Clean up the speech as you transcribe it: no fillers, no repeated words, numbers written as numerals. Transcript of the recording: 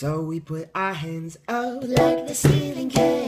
So we put our hands up like the ceiling can.